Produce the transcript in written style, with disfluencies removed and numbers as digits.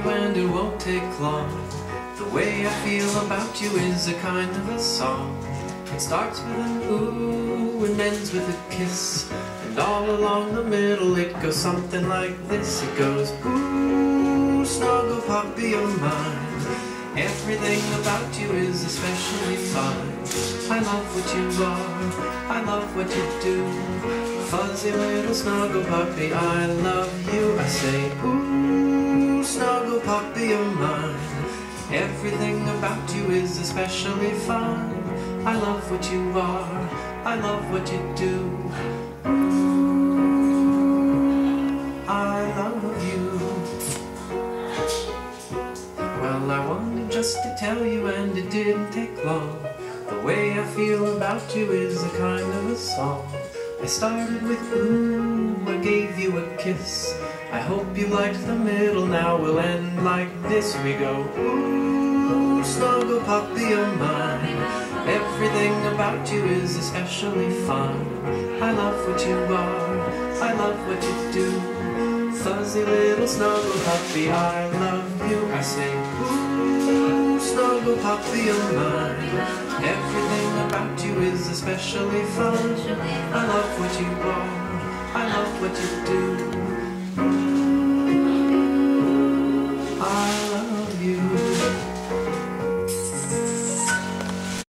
you and it won't take long. The way I feel about you is a kind of a song. It starts with an ooh and ends with a kiss, and all along the middle it goes something like this. It goes, ooh, snuggle puppy of mine. Everything about you is especially fine. I love what you are, I love what you do. Fuzzy little snuggle puppy, I love you. I say, ooh, snuggle puppy of mine. Everything about you is especially fine. I love what you are, I love what you do. Ooh, I love you. Well, I wanted just to tell you and it didn't take long. The way I feel about you is a kind of a song. I started with ooh, I gave you a kiss. I hope you liked the middle, now we'll end like this. We go, ooh, snuggle puppy of mine. Everything about you is especially fine. I love what you are, I love what you do. Fuzzy little snuggle puppy, I love you. I say, ooh, snuggle puppy of mine. Everything about you is especially fine. I love what you are, I love what you do.